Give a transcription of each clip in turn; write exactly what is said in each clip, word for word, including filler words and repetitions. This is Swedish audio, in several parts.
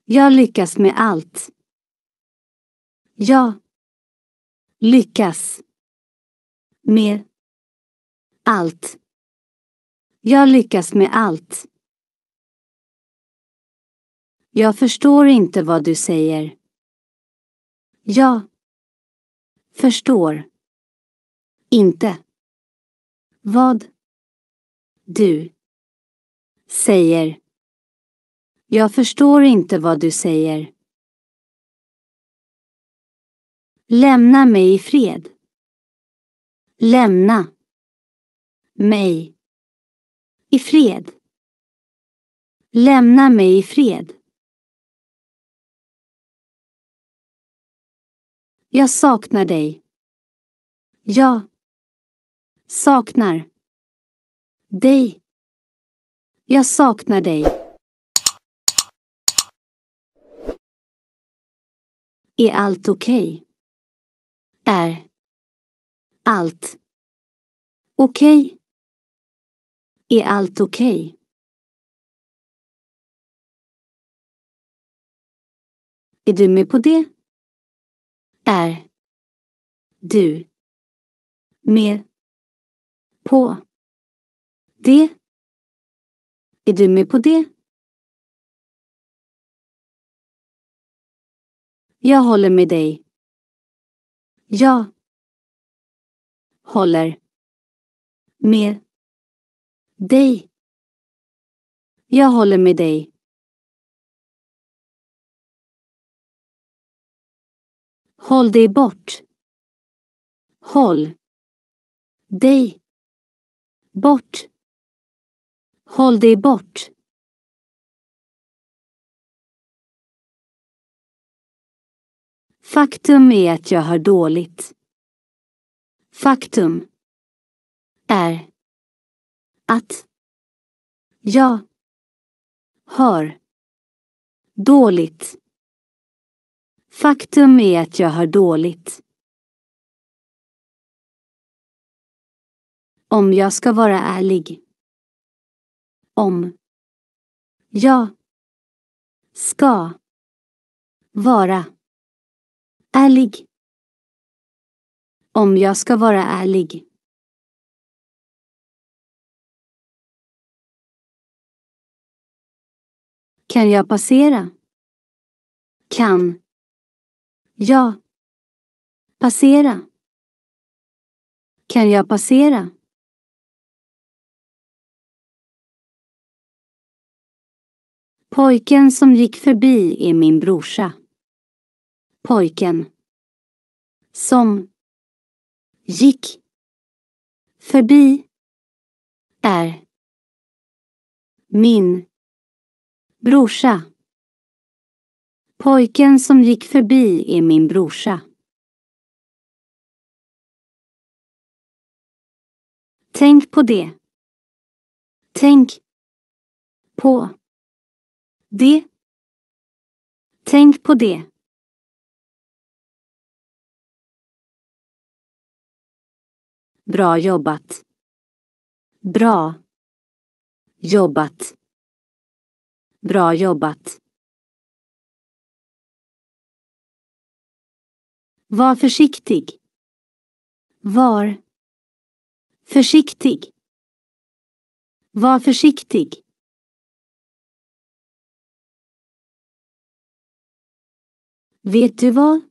Jag lyckas med allt. Jag lyckas med allt. Jag lyckas med allt. Jag förstår inte vad du säger. Jag förstår inte vad du säger. Jag förstår inte vad du säger. Lämna mig i fred. Lämna mig i fred. Lämna mig i fred. Jag saknar dig. Jag saknar dig. Jag saknar dig. Är allt okej? Okay? Är allt okej? Okay? Är allt okej? Okay? Är du med på det? Är du med på det? Är du med på det? Jag håller med dig. Jag håller med dig. Jag håller med dig. Håll dig bort. Håll dig bort. Håll dig bort. Faktum är att jag har dåligt. Faktum är att jag har dåligt. Faktum är att jag har dåligt. Om jag ska vara ärlig. Om jag ska vara ärlig. Om jag ska vara ärlig. Kan jag passera? Kan jag passera? Kan jag passera? Pojken som gick förbi är min brorsa. Pojken som gick förbi är min brorsa. Pojken som gick förbi är min brorsa. Tänk på det. Tänk på det. Tänk på det. Bra jobbat. Bra jobbat. Bra jobbat. Var försiktig. Var försiktig. Var försiktig. Vet du vad?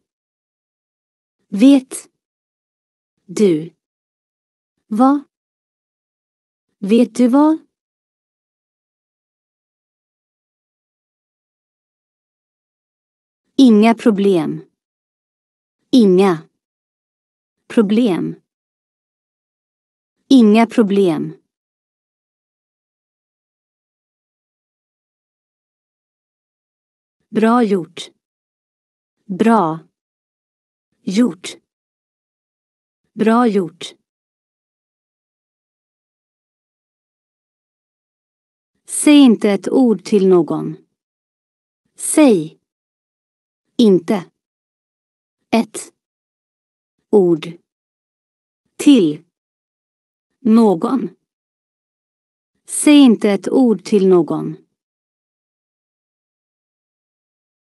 Vet du vad? Vet du vad? Inga problem. Inga problem. Inga problem. Bra gjort. Bra gjort. Bra gjort. Säg inte ett ord till någon. Säg inte ett ord till någon. Säg inte ett ord till någon.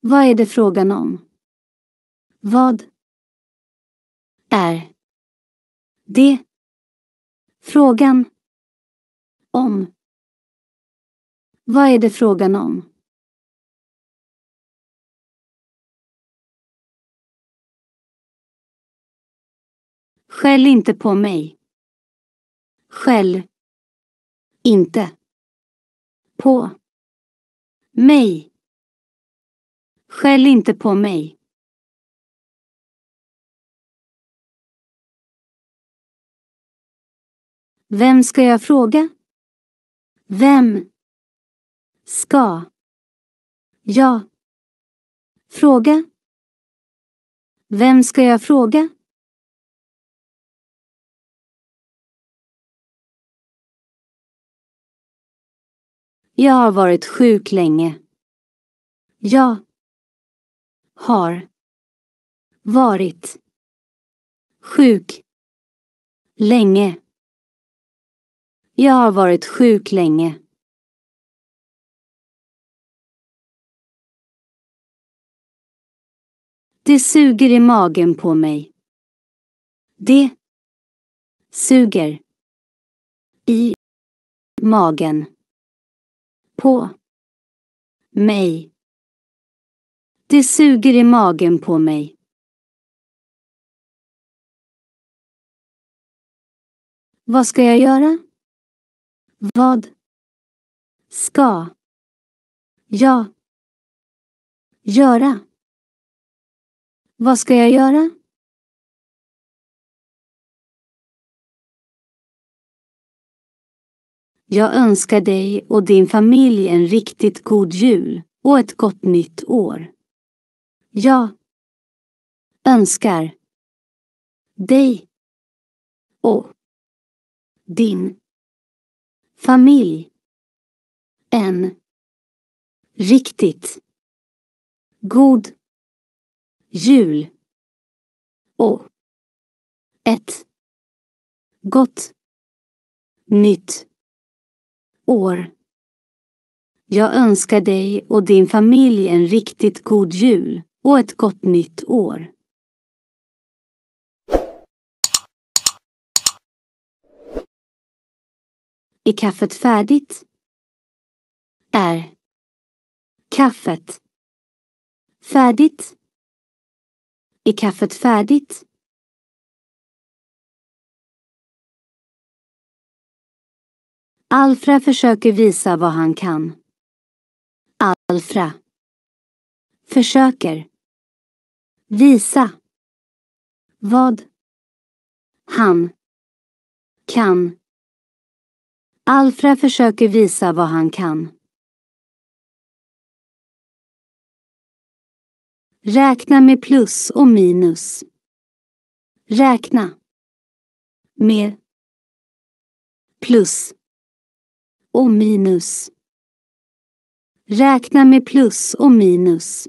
Vad är det frågan om? Vad är det frågan om? Vad är det frågan om? Skäll inte på mig. Skäll inte på mig. Skäll inte på mig. Vem ska jag fråga? Vem ska jag fråga? Vem ska jag fråga? Jag har varit sjuk länge. Jag har varit sjuk länge. Jag har varit sjuk länge. Det suger i magen på mig. Det suger i magen på mig. Det suger i magen på mig. Vad ska jag göra? Vad ska jag göra? Vad ska jag göra? Jag önskar dig och din familj en riktigt god jul och ett gott nytt år. Jag önskar dig och din familj en riktigt god jul och ett gott nytt år. Jag önskar dig och din familj en riktigt god jul och ett gott nytt år. Är kaffet färdigt? Är kaffet färdigt? Är kaffet färdigt? Alfra försöker visa vad han kan. Alfra försöker visa vad han kan. Alfra försöker visa vad han kan. Räkna med plus och minus. Räkna med plus och minus. Räkna med plus och minus.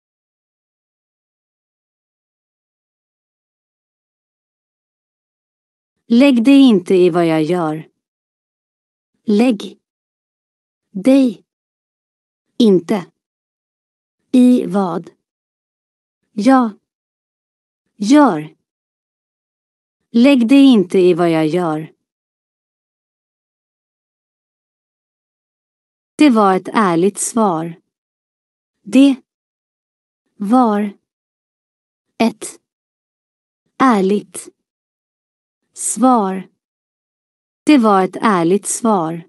Lägg dig inte i vad jag gör. Lägg dig inte i vad jag gör. Lägg dig inte i vad jag gör. Det var ett ärligt svar. Det var ett ärligt svar. Det var ett ärligt svar.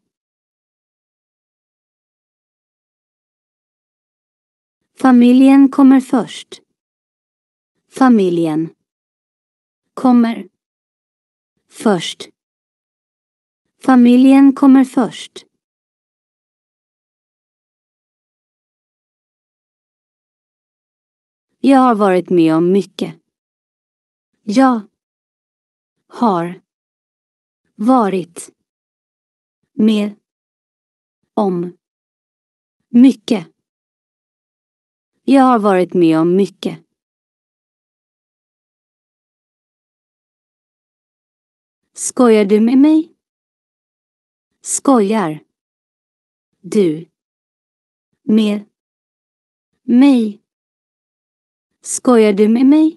Familjen kommer först. Familjen kommer först. Familjen kommer först. Jag har varit med om mycket. Jag har varit med om mycket. Jag har varit med om mycket. Skojar du med mig? Skojar du med mig? Skojar du med mig?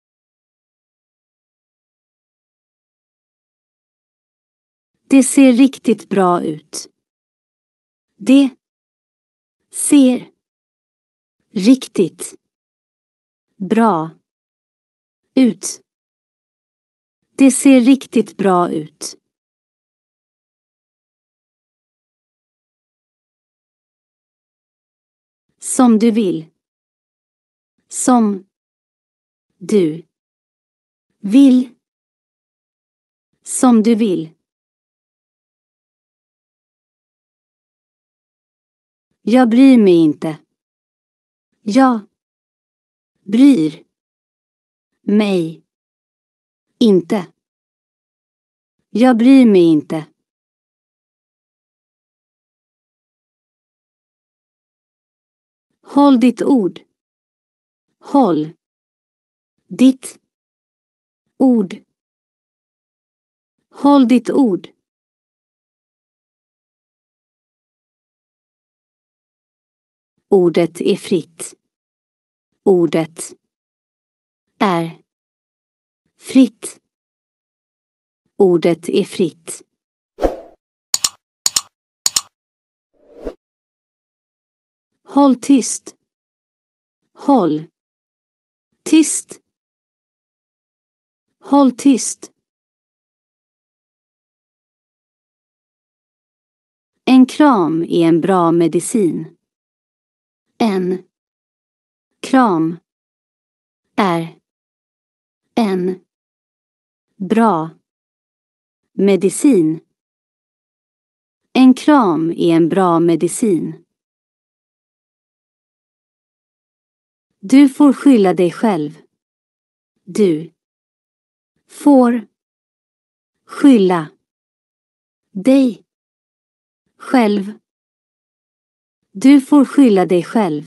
Det ser riktigt bra ut. Det ser riktigt bra ut. Det ser riktigt bra ut. Som du vill. Som du vill. Som du vill. Jag bryr mig inte. Jag bryr mig inte. Jag bryr mig inte. Håll ditt ord. Håll ditt ord. Håll ditt ord. Ordet är fritt. Ordet är fritt. Ordet är fritt. Håll tyst. Håll tyst. Håll tyst. En kram är en bra medicin. En kram är en bra medicin. En kram är en bra medicin. Du får skylla dig själv. Du får skylla dig själv. Du får skylla dig själv.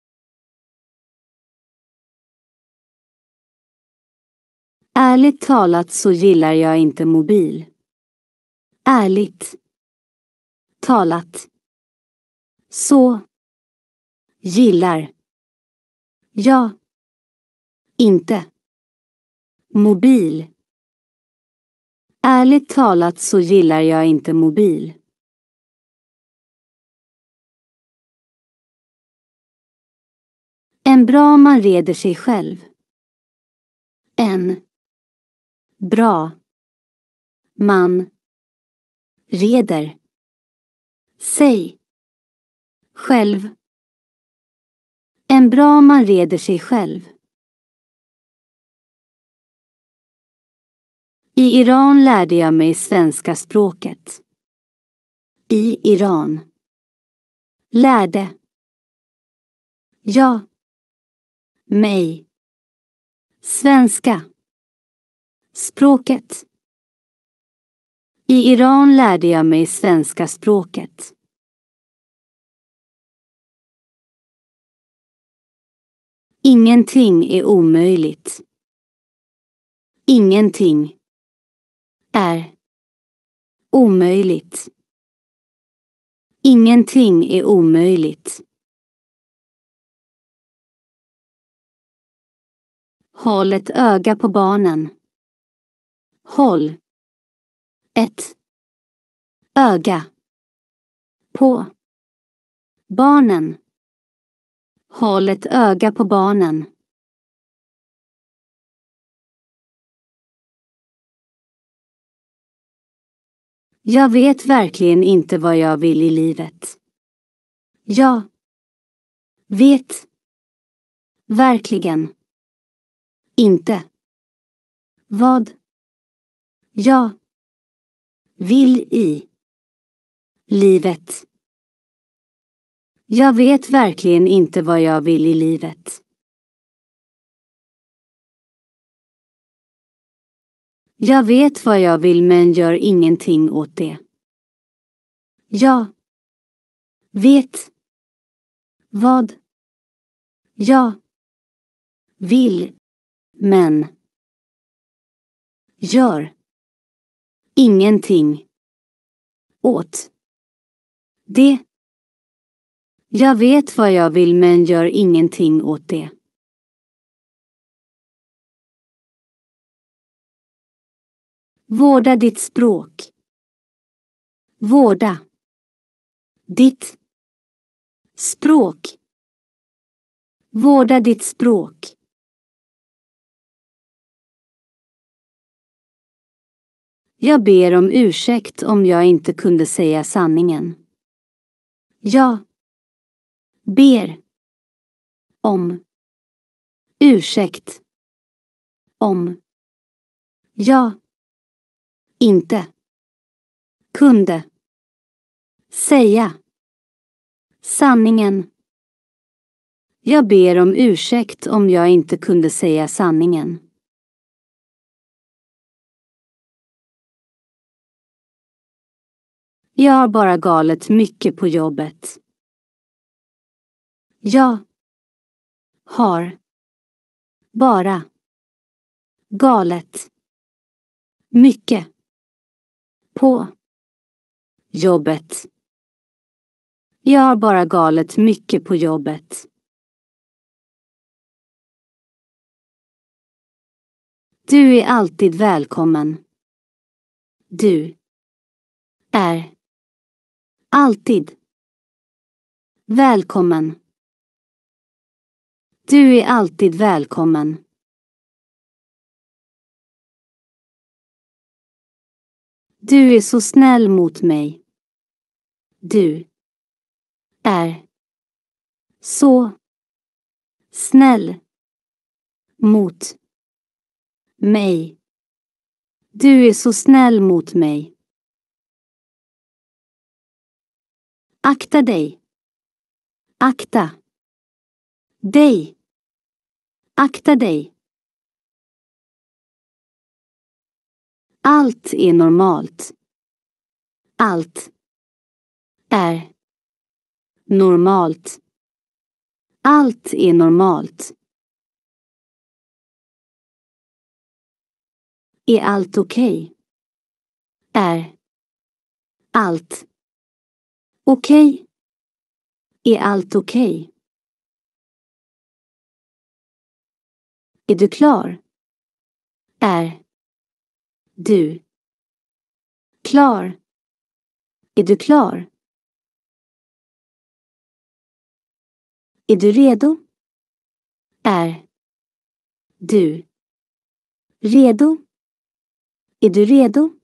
Ärligt talat så gillar jag inte mobil. Ärligt talat så gillar jag inte mobil. Ärligt talat så gillar jag inte mobil. En bra man reder sig själv. En bra man reder sig själv. En bra man reder sig själv. I Iran lärde jag mig svenska språket. I Iran lärde jag mig svenska språket. I Iran lärde jag mig svenska språket. Ingenting är omöjligt. Ingenting är omöjligt. Ingenting är omöjligt. Håll ett öga på barnen. Håll ett öga på barnen. Håll ett öga på barnen. Jag vet verkligen inte vad jag vill i livet. Jag vet verkligen inte vad jag vill i livet. Jag vet verkligen inte vad jag vill i livet. Jag vet vad jag vill men gör ingenting åt det. Jag vet vad jag vill men gör ingenting åt det. Jag vet vad jag vill men gör ingenting åt det. Vårda ditt språk. Vårda. Ditt. Språk. Vårda ditt språk. Jag ber om ursäkt om jag inte kunde säga sanningen. Jag ber om ursäkt om jag inte kunde säga sanningen. Jag ber om ursäkt om jag inte kunde säga sanningen. Jag har bara galet mycket på jobbet. Jag har bara galet mycket på jobbet. Jag har bara galet mycket på jobbet. Du är alltid välkommen. Du är alltid välkommen. Du är alltid välkommen. Du är så snäll mot mig. Du är så snäll mot mig. Du är så snäll mot mig. Akta dig. Akta dig. Akta dig. Allt är normalt. Allt är normalt. Allt är normalt. Är allt okej? Okay? Är allt okej? Okay? Är allt okej? Okay? Är du klar? Är du klar? Är du klar? Är du redo? Är du redo? Är du redo?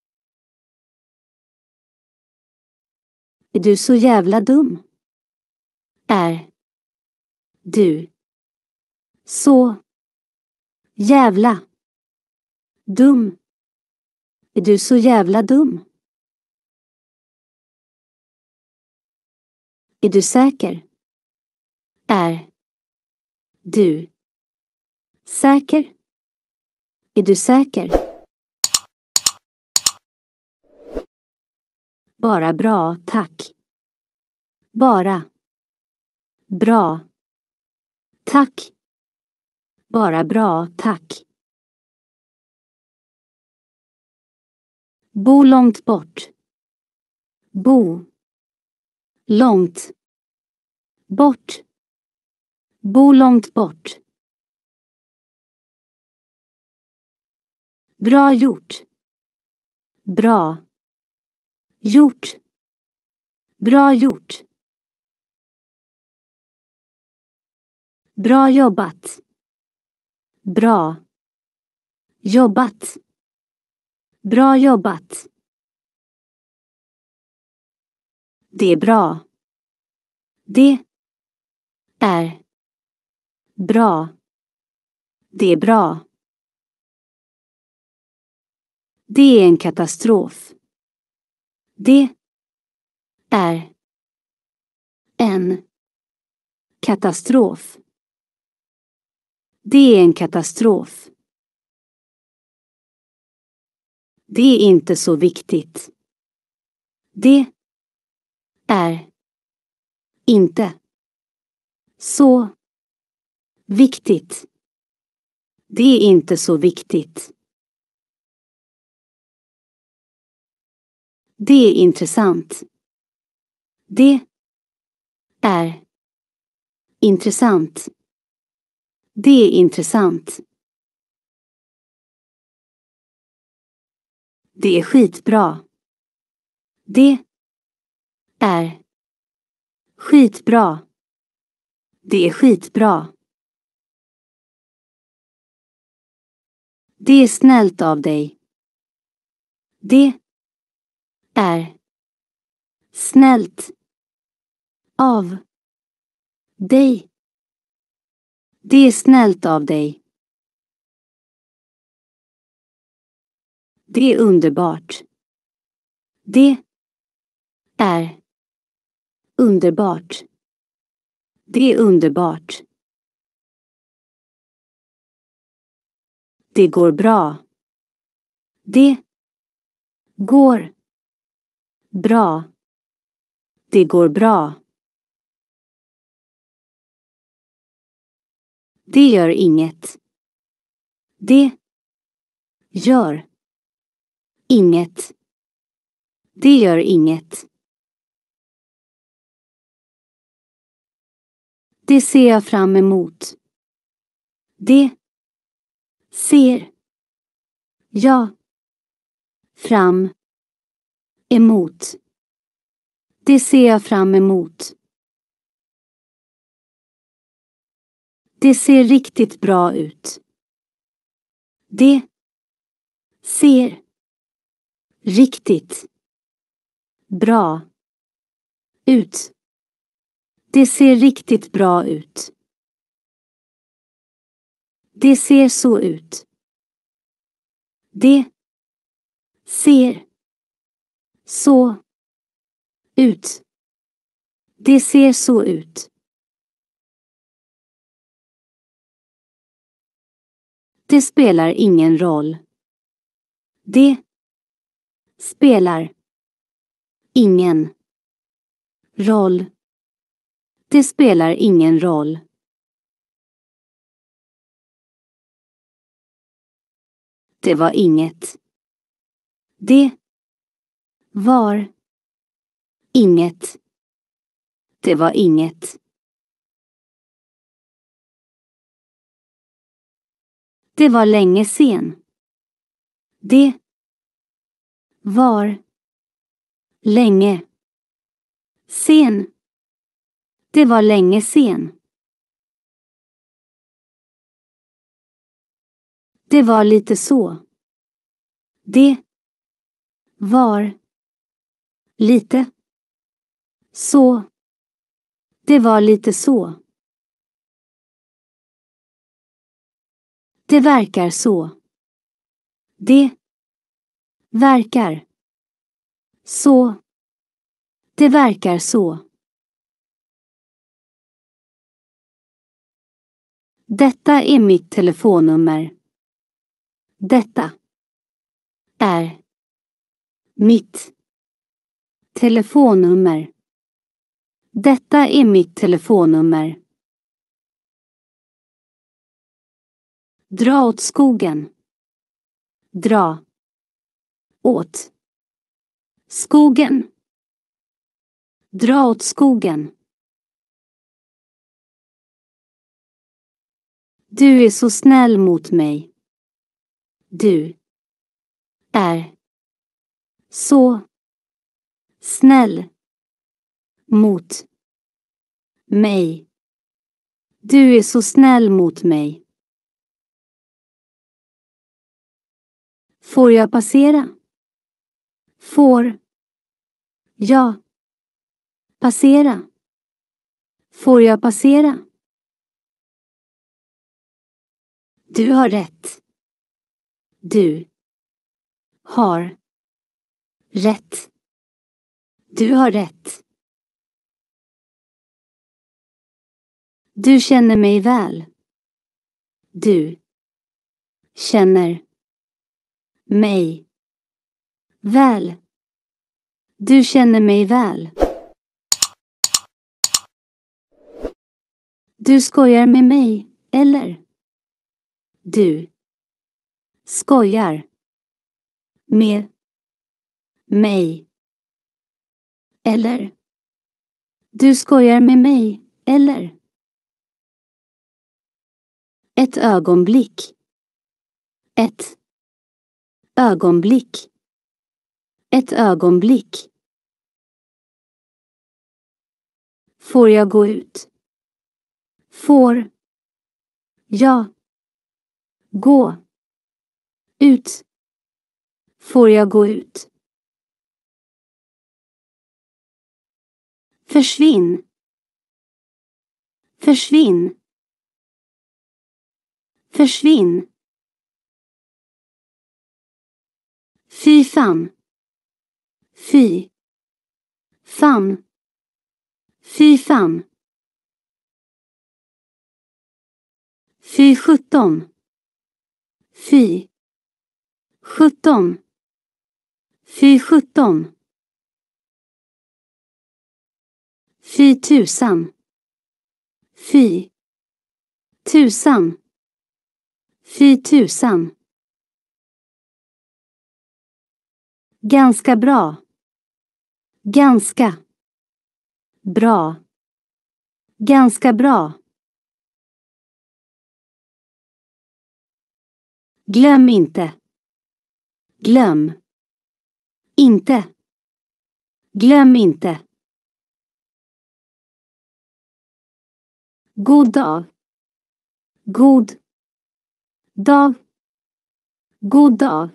Är du så jävla dum? Är du så jävla dum? Är du så jävla dum? Är du säker? Är du säker? Är du säker? Bara bra, tack. Bara bra. Tack. Bara bra, tack. Bo långt bort. Bo långt bort. Bo långt bort. Bra gjort. Bra gjort. Bra gjort. Bra jobbat. Bra jobbat. Bra jobbat. Det är bra. Det är bra. Det är bra. Det är en katastrof. Det är en katastrof. Det är en katastrof. Det är inte så viktigt. Det är inte så viktigt. Det är inte så viktigt. Det är intressant. Det är intressant. Det är intressant. Det är skitbra. Det är skitbra. Det är skitbra. Det är snällt av dig. Det är snällt av dig. Det är snällt av dig. Det är underbart. Det är underbart. Det är underbart. Det går bra. Det går bra. Det går bra. Det gör inget. Det gör inget. Det gör inget. Det ser jag fram emot. Det ser jag fram emot. Det ser jag fram emot. Det ser riktigt bra ut. Det ser riktigt bra ut. Det ser riktigt bra ut. Det ser så ut. Det ser så ut. Det ser så ut. Det spelar ingen roll. Det spelar ingen roll. Det spelar ingen roll. Det var inget. Det var inget. Det var inget. Det var länge sen. Det var länge sen. Det var länge sen. Det var lite så. Det var lite så. Det var lite så. Det verkar så. Det verkar så. Det verkar så. Detta är mitt telefonnummer. Detta är mitt telefonnummer. Detta är mitt telefonnummer. Dra åt skogen. Dra åt skogen. Dra åt skogen. Du är så snäll mot mig. Du är så snäll mot mig. Du är så snäll mot mig. Får jag passera? Får jag passera? Får jag passera? Du har rätt. Du har rätt. Du har rätt. Du känner mig väl. Du känner mig väl. Du känner mig väl. Du skojar med mig, eller? Du skojar med mig, eller? Du skojar med mig, eller? Ett ögonblick. Ett ögonblick. Ett ögonblick. Får jag gå ut? Får jag gå ut? Får jag gå ut? Försvinn. Försvinn. Försvinn. Fy fan. Fy fan. Fy fan. Fy sjutton. Fy sjutton. Fy sjutton. Fy tusan. Fy tusan. Fy tusan. Ganska bra. Ganska bra. Ganska bra. Glöm inte. Glöm inte. Glöm inte. God dag. God dag. God dag.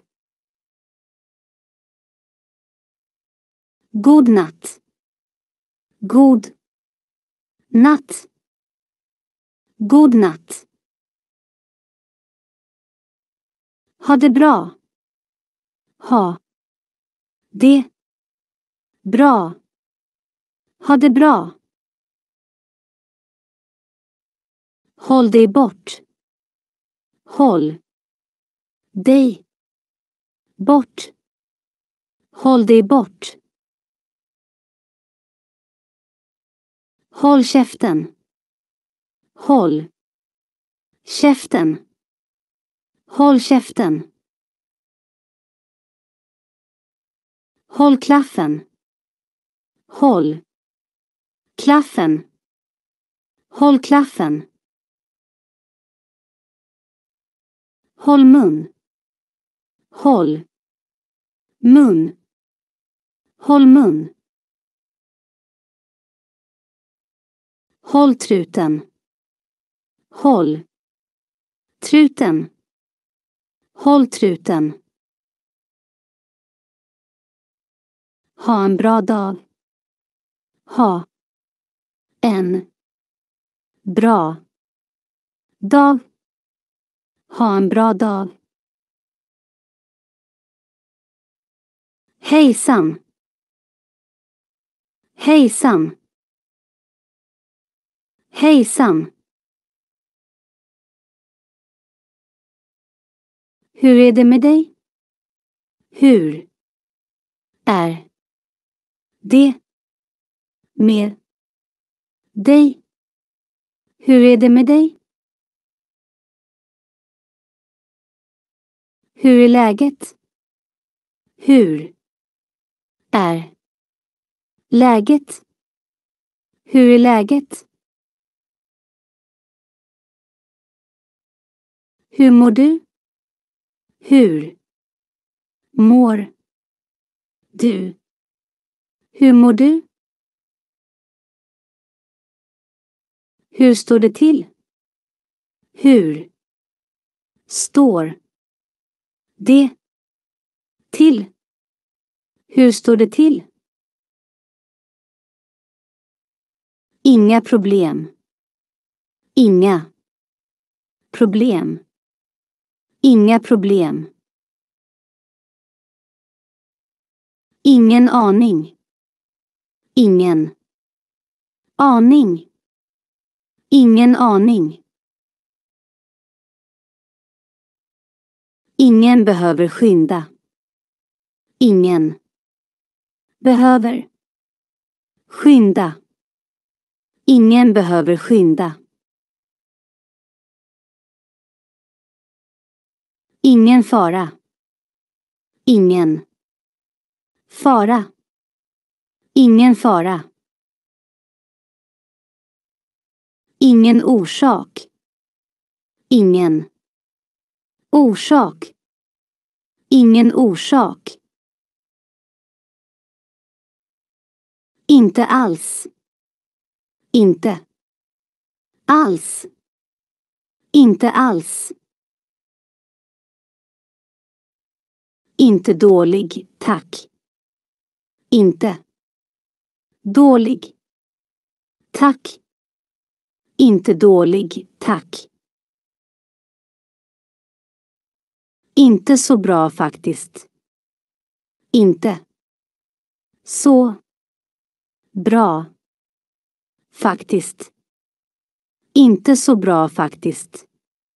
God natt. God natt. God natt. Ha det bra. Ha det bra. Ha det bra. Håll dig bort. Håll dig bort. Håll dig bort. Håll käften. Håll käften. Håll käften. Håll klaffen. Håll klaffen. Håll klaffen. Håll mun. Håll mun. Håll mun. Håll truten. Håll truten. Håll truten. Ha en bra dag. Ha en bra dag. Ha en bra dag. Hejsan. Hejsan. Hejsan. Hur är det med dig? Hur är det med dig? Hur är det med dig? Hur är läget? Hur är läget? Hur är läget? Hur mår du? Hur mår du? Hur mår du? Hur står det till? Hur står det till? Hur står det till? Inga problem. Inga problem. Inga problem. Ingen aning. Ingen aning. Ingen aning. Ingen behöver skynda. Ingen behöver skynda. Ingen behöver skynda. Ingen fara. Ingen fara. Ingen fara. Ingen orsak. Ingen orsak. Ingen orsak. Inte alls. Inte. Alls. Inte alls. Inte dålig, tack. Inte. Dålig. Tack. Inte dålig, tack. Inte så bra faktiskt. Inte. Så. Bra. Faktiskt. Inte så bra faktiskt.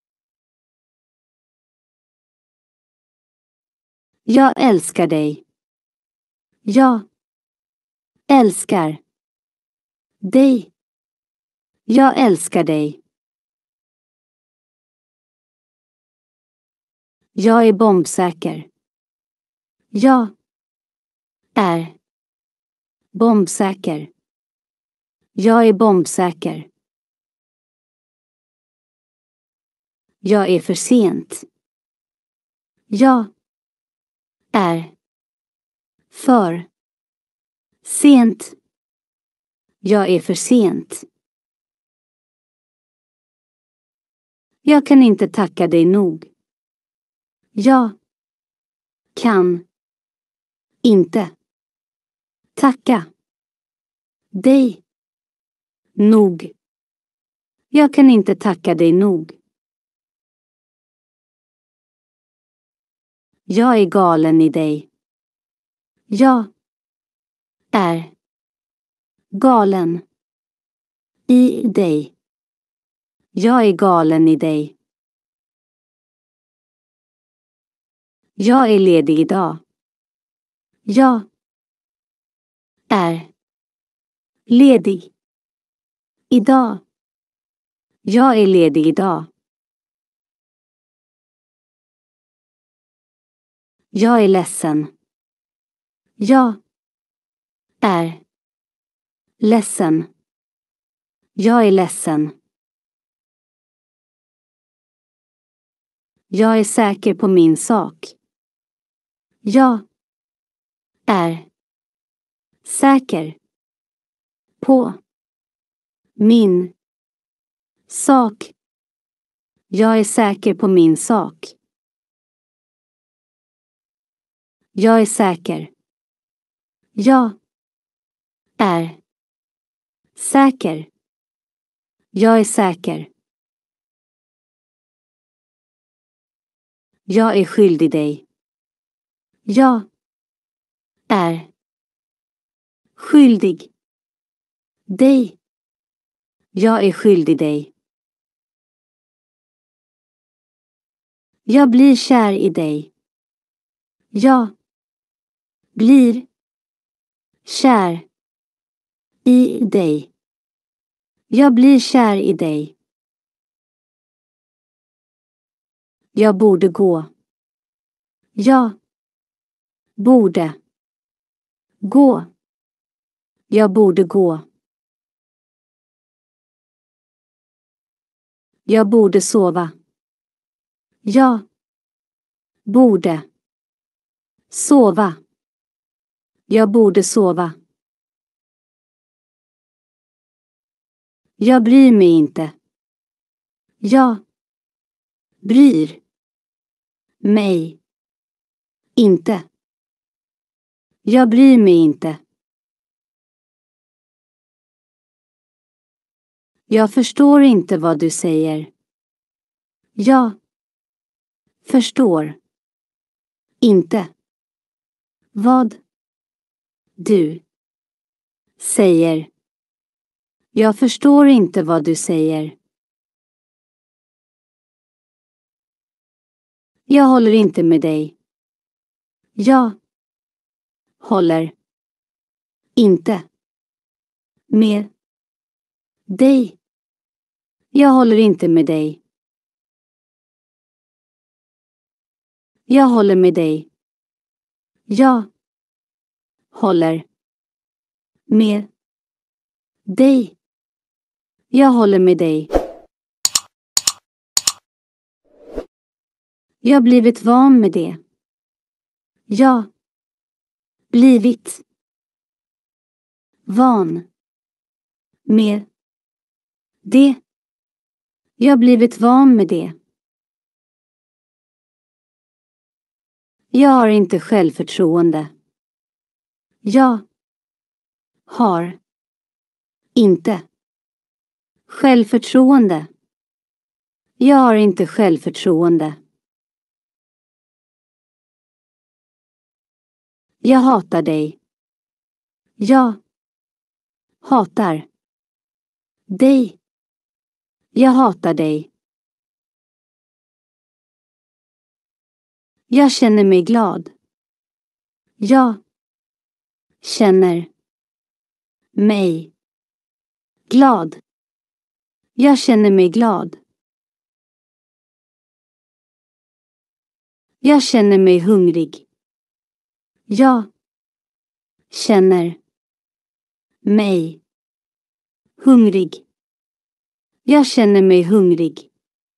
Jag älskar dig. Jag älskar dig. Jag älskar dig. Jag är bombsäker. Jag är bombsäker. Jag är bombsäker. Jag är för sent. Jag är för sent. Jag är för sent. Jag kan inte tacka dig nog. Jag kan inte tacka dig nog. Jag kan inte tacka dig nog. Jag är galen i dig. Jag är galen i dig. Jag är galen i dig. Jag är ledig idag. Jag är ledig idag. Jag är ledig idag. Jag är ledsen. Jag är ledsen. Jag är ledsen. Jag är säker på min sak. Jag är säker på min sak. Jag är säker på min sak. Jag är säker. Jag är säker. Jag är säker. Jag är skyldig dig. Jag är skyldig dig. Jag är skyldig dig. Jag blir kär i dig. Jag blir kär i dig. Jag blir kär i dig. Jag borde gå. Jag borde gå. Jag borde gå. Jag borde sova. Jag borde sova. Jag borde sova. Jag bryr mig inte. Jag bryr mig inte. Jag bryr mig inte. Jag förstår inte vad du säger. Jag förstår inte vad du säger. Jag förstår inte vad du säger. Jag håller inte med dig. Jag håller inte med dig. Jag håller inte med dig. Jag håller med dig. Jag håller med dig. Jag håller med dig. Jag har blivit van med det. Jag blivit Van. Med. Det. Jag blivit van med det. Jag har inte självförtroende. Jag har inte självförtroende. Jag har inte självförtroende. Jag hatar dig. Jag hatar dig. Jag hatar dig. Jag känner mig glad. Jag känner mig glad. Jag känner mig glad. Jag känner mig hungrig. Jag känner mig hungrig. Jag känner mig hungrig.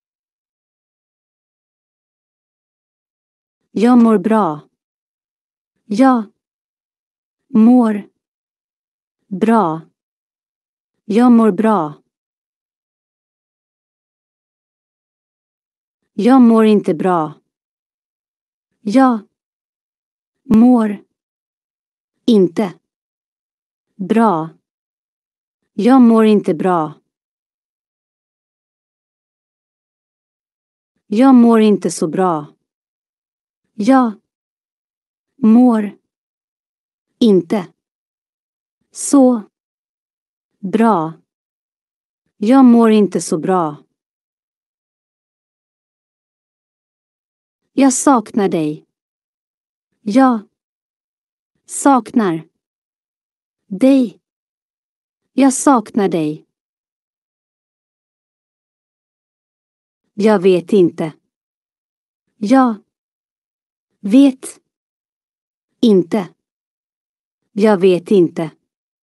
Jag mår bra. Jag mår bra. Jag mår bra. Jag mår inte bra. Jag mår inte bra. Jag mår inte bra. Jag mår inte så bra. Jag mår inte så bra. Jag mår inte så bra. Jag saknar dig. Jag saknar dig. Jag saknar dig. Jag vet inte. Jag vet inte. Jag vet inte.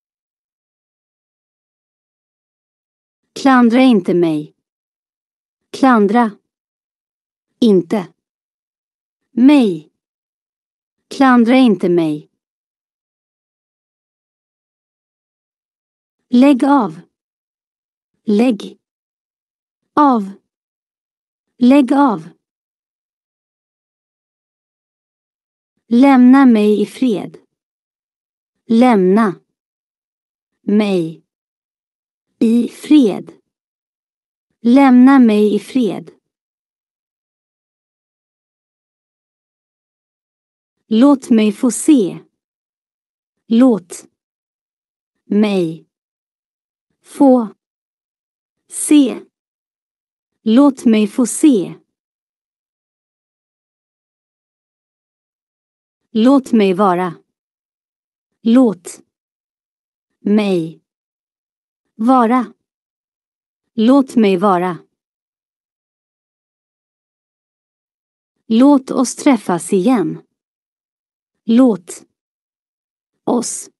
Klandra inte mig. Klandra inte mig. Klandra inte mig. Lägg av. Lägg av. Lägg av. Lämna mig i fred. Lämna mig i fred. Lämna mig i fred. Låt mig få se. Låt mig få se. Låt mig få se. Låt mig vara. Låt mig vara. Låt mig vara. Låt oss träffas igen. Låt oss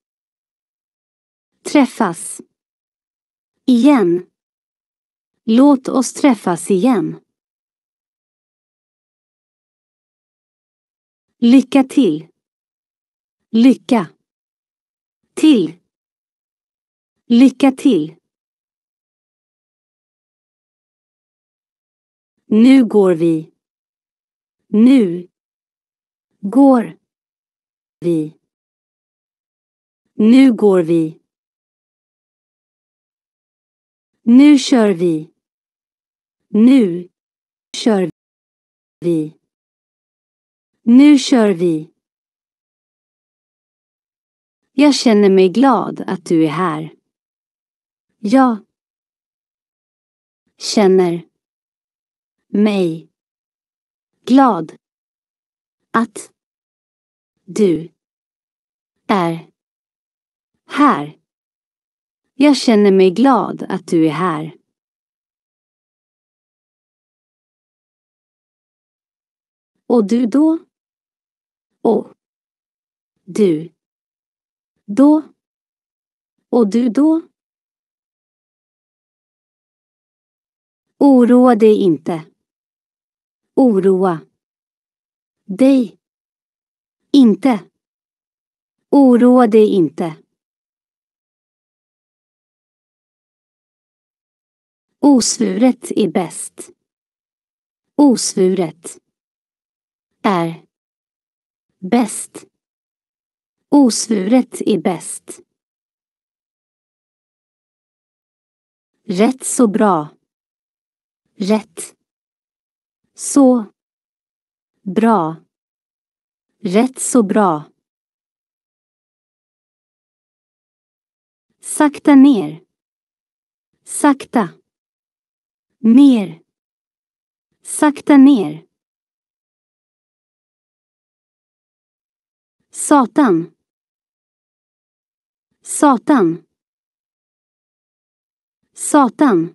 träffas igen. Låt oss träffas igen. Lycka till. Lycka till. Lycka till. Nu går vi. Nu går vi. Nu går vi. Nu kör vi. Nu kör vi. Nu kör vi. Jag känner mig glad att du är här. Jag känner mig glad att du är här. Jag känner mig glad att du är här. Och du då? Och du då? Och du då? Oroa dig inte. Oroa dig inte. Oroa dig inte. Osvuret är bäst. Osvuret är bäst. Osvuret är bäst. Rätt så bra. Rätt så bra. Rätt så bra. Sakta ner. Sakta. Ner. Sakta ner. Satan. Satan. Satan.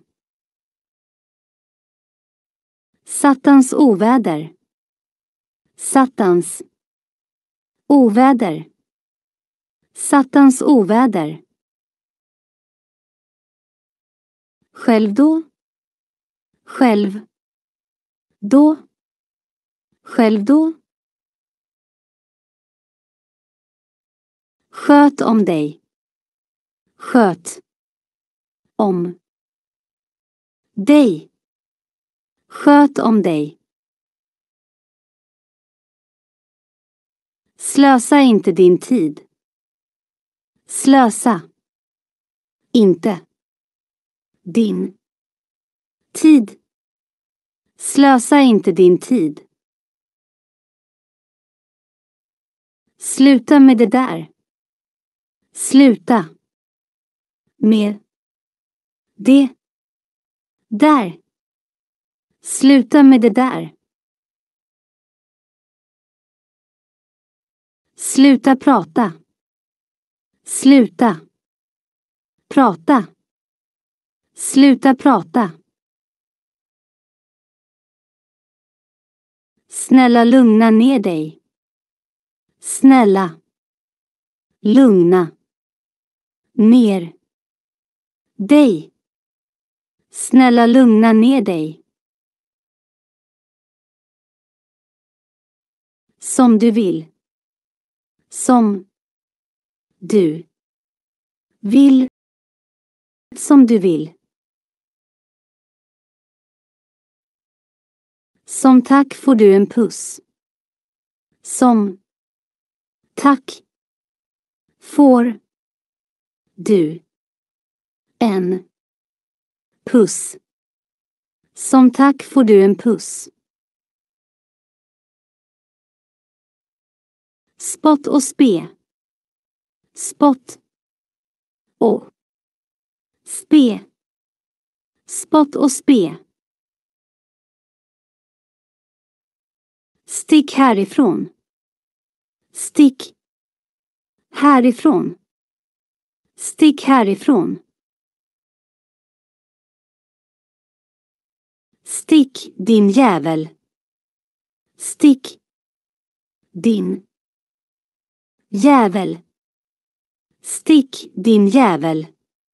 Satans oväder. Satans oväder. Satans oväder. Själv då? Själv då? Själv då? Sköt om dig. Sköt om dig. Sköt om dig. Slösa inte din tid. Slösa inte din tid. Slösa inte din tid. Sluta med det där. Sluta med det där. Sluta med det där. Sluta prata. Sluta prata. Sluta prata. Snälla lugna ner dig. Snälla lugna ner dig. Snälla lugna ner dig. Som du vill. Som du vill. Som du vill. Som tack får du en puss. Som tack får du en puss. Som tack får du en puss. Spott och spe. Spott och spe. Spott och spe. Stick härifrån. Stick härifrån. Stick härifrån. Stick din jävel. Stick din jävel. Stick din jävel.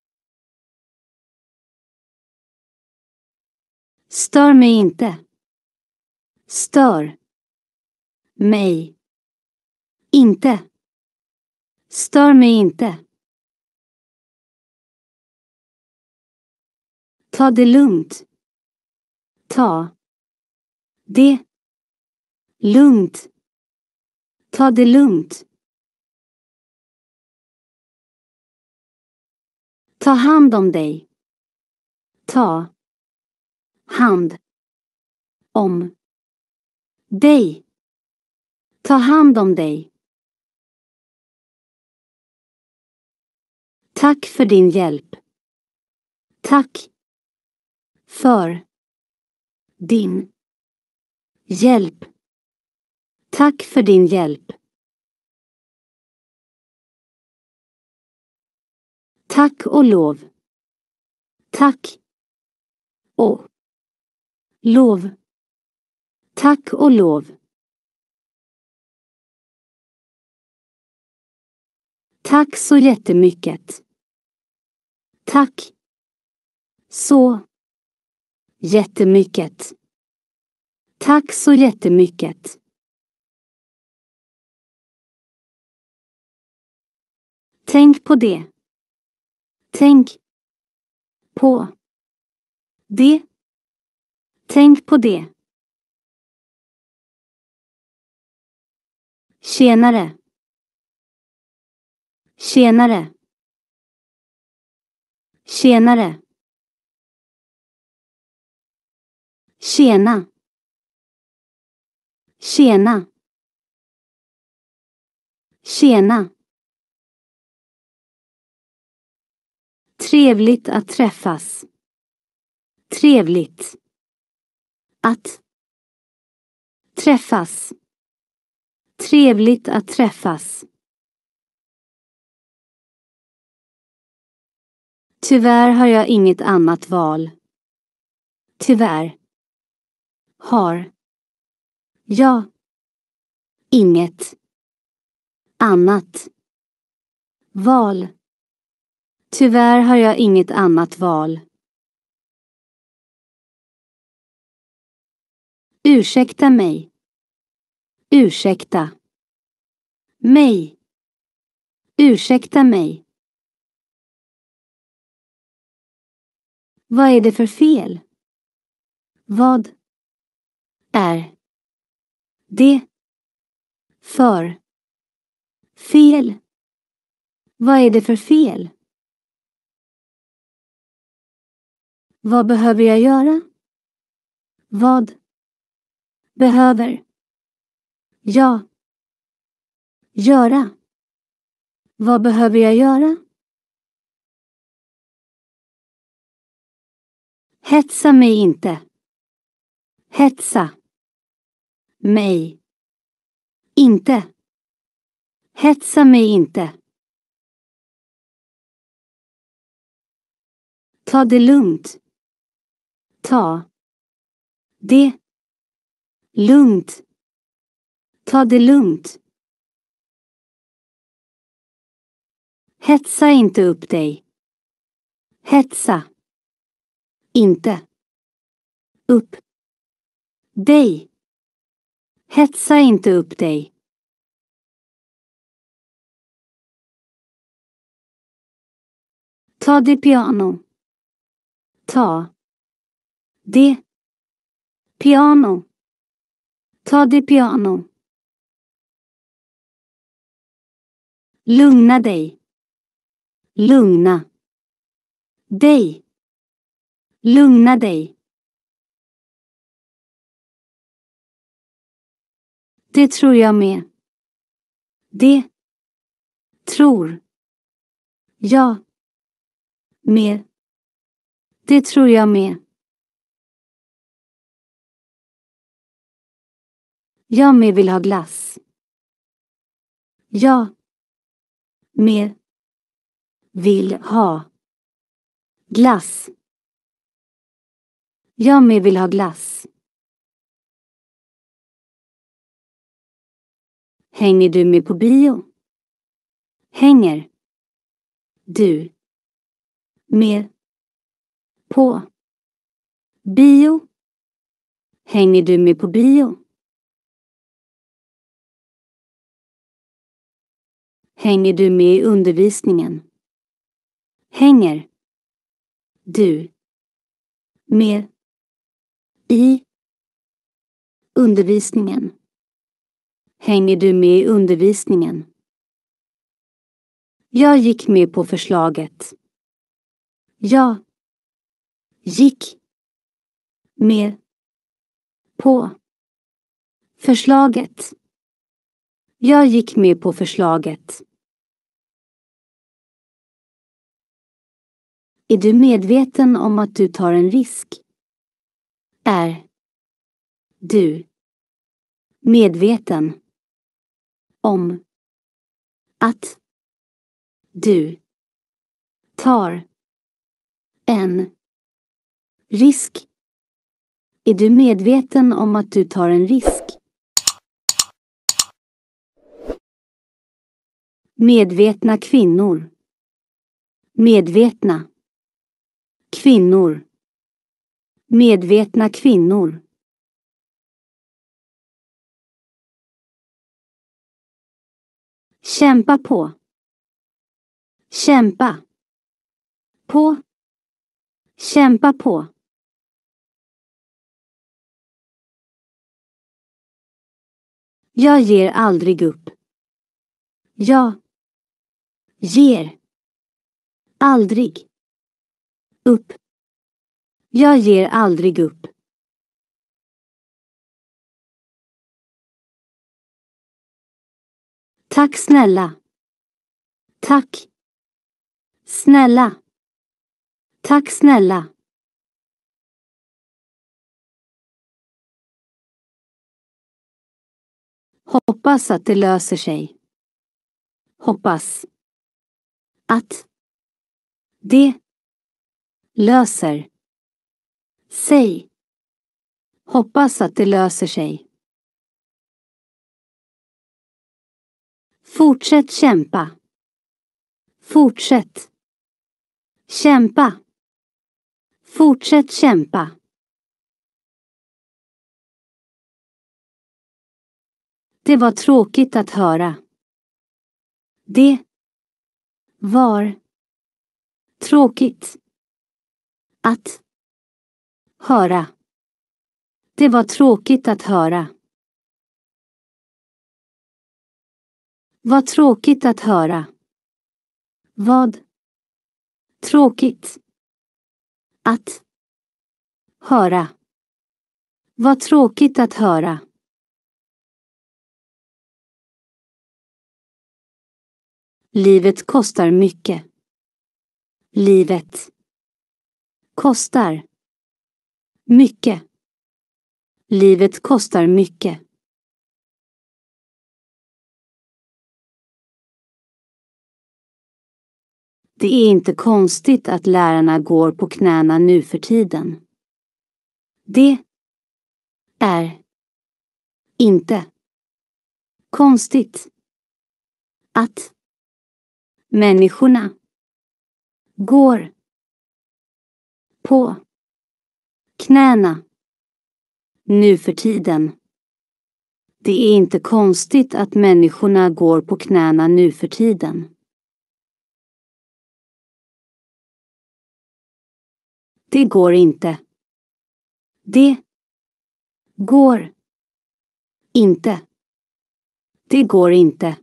Stör mig inte. Stör mig inte. Stör mig inte. Ta det lugnt. Ta det lugnt. Ta det lugnt. Ta hand om dig. Ta hand om dig. Ta hand om dig. Tack för din hjälp. Tack för din hjälp. Tack för din hjälp. Tack och lov. Tack och lov. Tack och lov. Tack så jättemycket. Tack så jättemycket. Tack så jättemycket. Tänk på det. Tänk på Det. Tänk på det. Tjenare. Tjenare. Tjenare. Tjena. Tjena. Tjena. Trevligt att träffas. Trevligt. Att träffas. Trevligt att träffas. Tyvärr har jag inget annat val. Tyvärr. Har. Jag. Inget. Annat. Val. Tyvärr har jag inget annat val. Ursäkta mig. Ursäkta. Mig. Ursäkta mig. Vad är det för fel? Vad är det för fel? Vad är det för fel? Vad behöver jag göra? Vad behöver jag göra? Vad behöver jag göra? Hetsa mig inte. Hetsa mig inte. Hetsa mig inte. Ta det lugnt. Ta det lugnt. Ta det lugnt. Hetsa inte upp dig. Hetsa inte upp dig. Hetsa inte upp dig. Ta det piano. Ta det piano. Ta det piano. Lugna dig. Lugna dig. Lugna dig. Det tror jag med. Det tror jag med. Det tror jag med. Jag med vill ha glass. Jag med vill ha glass. Jag med vill ha glass. Hänger du med på bio? Hänger du med på bio? Hänger du med på bio? Hänger du med i undervisningen? Hänger du med i undervisningen? Hänger du med i undervisningen? Jag gick med på förslaget. Jag gick med på förslaget. Jag gick med på förslaget. Är du medveten om att du tar en risk? Är du medveten om att du tar en risk? Är du medveten om att du tar en risk? Medvetna kvinnor. Medvetna kvinnor. Medvetna kvinnor. Kämpa på. Kämpa på. Kämpa på. Jag ger aldrig upp. Jag ger aldrig upp. Jag ger aldrig upp. Tack snälla. Tack. Snälla. Tack snälla. Hoppas att det löser sig. Hoppas att det löser sig. Hoppas att det löser sig. Fortsätt kämpa. Fortsätt kämpa. Fortsätt kämpa. Det var tråkigt att höra. Det var tråkigt att höra. Det var tråkigt att höra. Vad tråkigt att höra. Vad tråkigt att höra. Vad tråkigt att höra. Livet kostar mycket. Livet kostar mycket. Livet kostar mycket. Det är inte konstigt att lärarna går på knäna nu för tiden. Det är inte konstigt att människorna går på knäna nu för tiden. Det är inte konstigt att människorna går på knäna nu för tiden. Det går inte. Det går inte. Det går inte.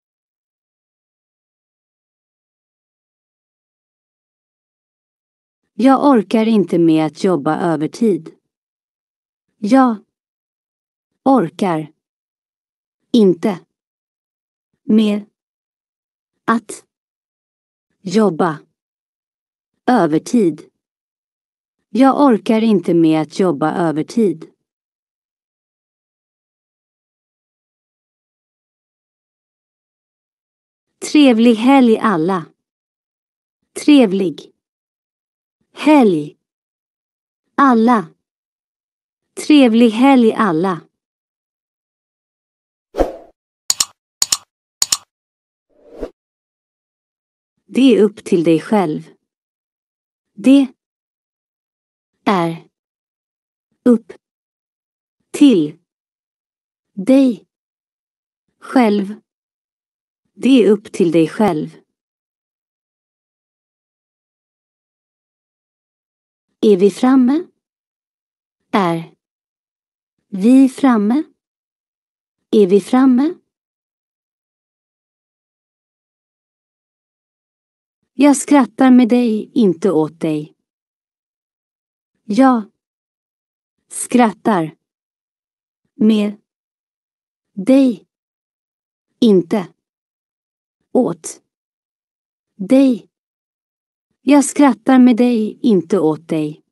Jag orkar inte med att jobba övertid. Jag orkar inte med att jobba övertid. Jag orkar inte med att jobba övertid. Trevlig helg alla. Trevlig helg alla. Trevlig helg alla. Det är upp till dig själv. Det är upp till dig själv. Det är upp till dig själv. Är vi framme? Är vi framme? Är vi framme? Jag skrattar med dig, inte åt dig. Jag skrattar med dig, inte åt dig. Jag skrattar med dig, inte åt dig.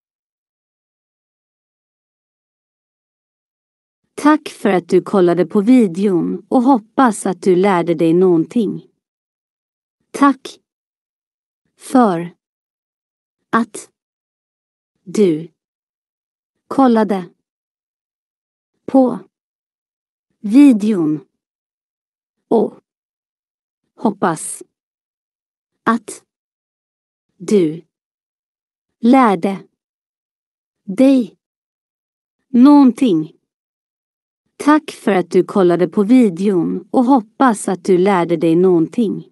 Tack för att du kollade på videon och hoppas att du lärde dig någonting. Tack för att du kollade på videon och hoppas att du lärde dig någonting. Tack för att du kollade på videon och hoppas att du lärde dig någonting.